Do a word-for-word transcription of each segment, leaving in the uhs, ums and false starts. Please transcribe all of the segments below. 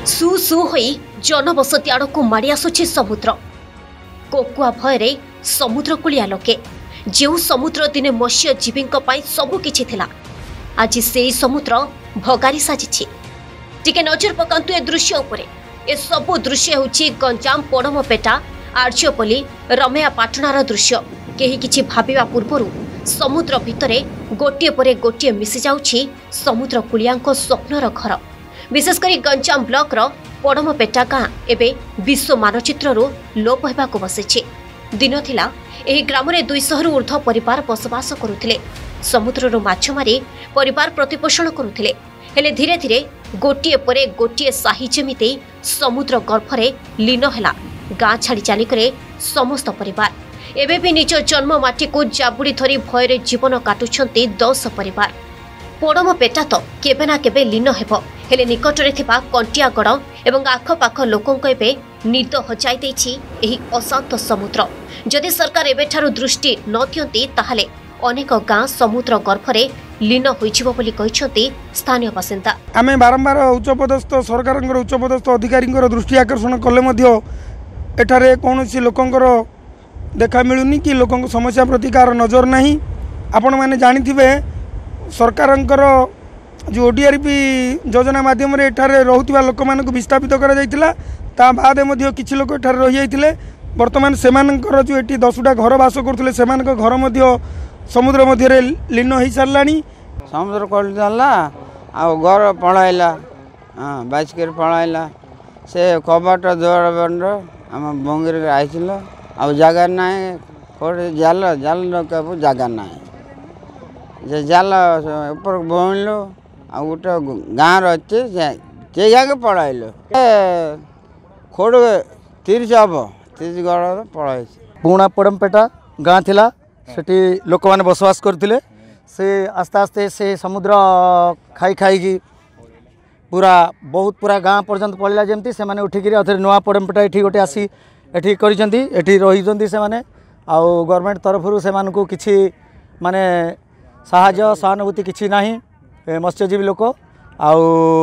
सु सु होई जनबसती आड़ को माड़ी आसुछि समुद्र। कोकुआ भୟରେ समुद्र कूलिया लोके जो समुद्र दिने मत्स्यजीवी सबु किछि थिला आज से समुद्र भगारी साजिछि। टिके नजर पकांतु ए दृश्य उपरे। ए सबु दृश्य होछि गंजाम पड़मपेटा आर्यपल्ली रमेया पाटणार दृश्य। केही किछि भाबिबा पूर्वरु समुद्र भितरे गोटे परे गोटे मिसि जाउछि समुद्र कूलियांको स्वप्नर घर। विशेषकर गंजाम ब्लॉक रो पड़मपेटा गाँ एबे विश्व मानचित्ररू लोप हेबाको बसिछि। दिन थिला एही ग्राम रे दुई सौ रु ऊर्ध्व परिवार बसवास करुथिले। समुद्ररू माछ मारी परिवार प्रतिपोषण करुथिले। हेले धीरे धीरे गोटे परे गोटे साही जेमिति समुद्र गर्भरे लीन हेला। गाँ छाड़ी चालिकले समस्त परिवार। एबे भी निज जन्म माटी को जाबुड़ी धरी भयरे जीवन काटुछंती दस परिवार। पड़मपेटा तो केबे ना केबे लीन हेबो। हेले निकटरे थिबा कंटियागड़ एवं आखपाख लोकंक एबे निद हजाई देछि एही अशांत समुद्र। जदि सरकार एबेठारु दृष्टि न दियंती ताहाले अनेक गाँ समुद्र गर्भरे लीन होइछिबो बोली कहिसंती स्थानीय बासिंदा। आमे बारंबार उच्चपदस्थ सरकारंकर उच्चपदस्थ अधिकारींकर दृष्टि आकर्षण कले मध्य एठारे कोनोसी लोकंकर देखा मिलुनी कि लोकंक समस्या प्रति कार नजर नहीं। आपण माने जानिथिबे सरकारंकर जो ओडीआरपी योजना माध्यम रे एठारे रहुतिबा लोक मानक विस्थापित करा जायतिला। ता बाद मध्य किछि लोक एठारे रहि जायतिले। वर्तमान सेमानकर जो एटी दसटा घर बास करथले सेमानक घर मध्य समुद्र मध्य रे लीन होई सारलानी। समुद्र कोल जाला आ घर पळाइला। हां बाइसकर पळाइला से कबाट द्वार बंद हम बंगरे आइছিল आ जगह नाही कोडे जाल जाल नकाबो जगह नाही जे जाल ऊपर बोइलो आ उटा गाँ रचे जे जाके पळाइलो ए खोड तीस अब तीस गड़ पळाइ। पुणा पड़मपेटा गाँ थिला सेठी लोक माने बसवास करथिले। से आस्ते आस्ते से समुद्र खाई खाई की पूरा बहुत पूरा गाँ पर्यंत पड़िला जेमती से माने उठिक अथरे नुआ पड़मपेटा एठी गोटे आसी एठी करिसेंती एठी रहिसेंती से माने आ गवर्नमेंट तरफरु से मानकु किछि माने साहाय्य सहानुभूति किछि नाही। मत्स्यजीवी लोक आउ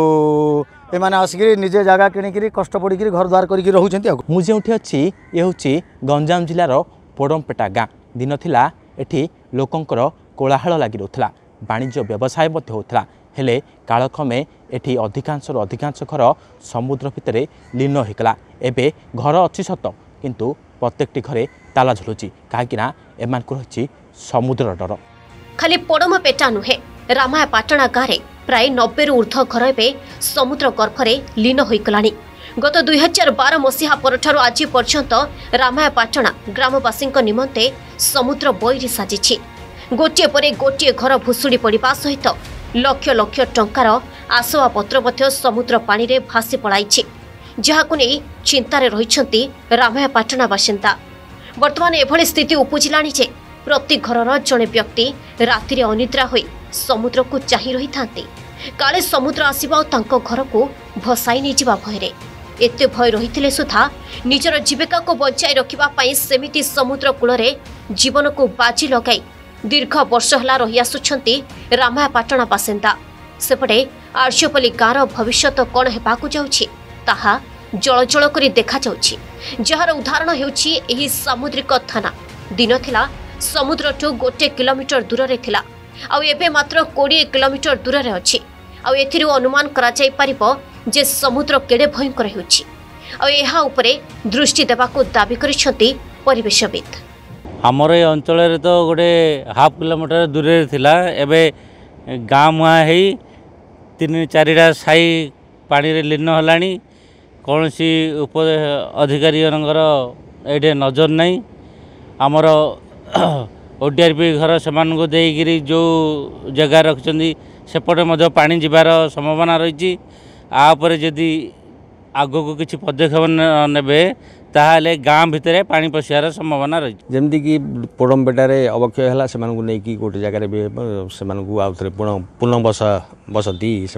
एमाने आसिक निजे जगह किणिकी कष्ट पड़ी घर द्वार करके रोचे। मुझे अच्छी ये हूँ गंजाम जिलार पड़मपेटा गाँ। दिन थिला एठी लोकंकर कोलाहल लगी रोला। वाणिज्य व्यवसाय होता हेले कालक्रमे एठी अधिकांश अधिकांश घर समुद्र भितर लीन होइकला। एबे घर अच्छी सत किंतु प्रत्येकटी घरे ताला झुलुची कहीं एमानकु रहिछि समुद्र डर। खाली पड़मपेटा नुहे रामाया पाटणा गाँव प्राय नब्बे रु ऊर्ध्व घर एवं समुद्र गर्भरे लीन होइकलानी। गत दुई हजार बार मसीहा परठारु आज पर्यंत रामाया पाटणा ग्रामवासी निमंते समुद्र बईरी साजिछि। गोटे परे गोटे घर भुशुड़ी पड़िबा सहित लक्ष लक्ष टंकार आसवाबपत्र मध्य समुद्र पानी रे भासी पड़ाइछि। जहाकु नै चिंतारे रहिछंती रामाया पाटणा बासिंदा। वर्तमान एभली स्थिति उपजिलानी जे प्रति घरर जड़े व्यक्ति राति अनिद्रा होई समुद्र को चाही रही थांती। काले समुद्र आसीबा और तांको घर को भसाई नहीं जिबा भयरे एते भय रहिथिले सुधा निजर जीविका को बचाई रखिबा पई सेमिति समुद्र कूलरे जीवन को बाजी लगाई दीर्घ वर्ष हला रही आसुछंती रामाया पाटणा बासिंदा। सेपटे आर्यपल्ली गाँर भविष्यत कौन हेबाकु जाउछि ताहा जल जल करी देखा जाउछि। जहार उदाहरण हेउछि एही सामुद्रिक थाना। दिन थिला समुद्रठू गोटे किलोमीटर दूर रे थिला आउ एबे मात्र बीस किलोमीटर दूर रे अछि। आउ एथिरु अनुमान करा जाय परिबो जे समुद्र केडे भयंकर हेउछि। आउ एहा उपरे दृष्टि देबाकू दाबी करिसंती परिवेशविद। हमर ए अंचल रे तो गोटे हाफ किलोमीटर दूर रे थिला एबे गाँ मुआ हेई तीन चारिटा साई पानी रे लीन हलानी। कौनसी उप अधिकारी जनकर एडे नजर नहीं। आमर ओडीआरपी घर से देकरी जो जगह रखिंट सेपटे मध्य पानी जीवार संभावना रही। आपर जदि आगक किसी पदक्षेप ने ताहले गाँ भितर पानी पशियार संभावना रही। जमती कि पड़मपेटारे अवक्षय है से नहीं गोटे जगार भी से आउ थे पुनः बस बसती से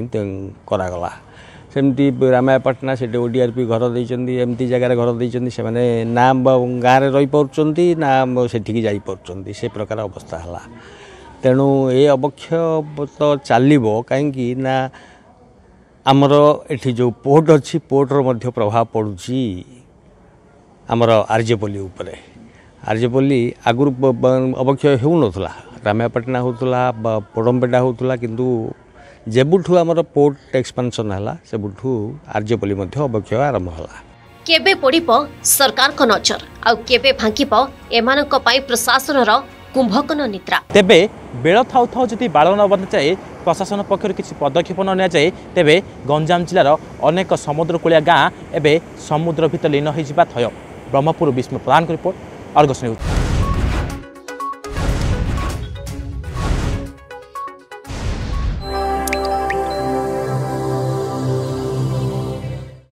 करागला। सेमती रामाया पाटना से ओडीआरपी घर देती एमती जगार घर देती से ना गाँव में रही पार्टी ना सेठिकी जाई पार्टी से प्रकार अवस्था है। तेणु ये अवक्षय तो चलो कहीं ना आमर एठी जो पोर्ट अच्छी पोर्टर मध्य प्रभाव पड़ुची आमर आरजेपल्ली उपरे आरजेपल्ली आगुरी अवक्षय हो नथला रामायपाटना होतला पोडमपेटा होतला किंतु जेबुठू आमर पोर्ट एक्सपेंशन हला सेबुठू आरजेपल्ली मध्य अवक्षय आरंभ हला केबे पड़िप सरकार को नजर आ केबे भांगिप एमानक पई प्रशासनर कुंभकर्ण निद्रा तेबे बेल थाउ थाउ जदि बाड़ न बंधाए प्रशासन पक्षर किसी पदक्षेप न नियाए तेबे गंजाम जिलार अनेक समुद्रकूलिया गाँ एवं समुद्र भितर लीन हो थय ब्रह्मपुर विस्मय प्रधान रिपोर्ट अर्गस न्यूज।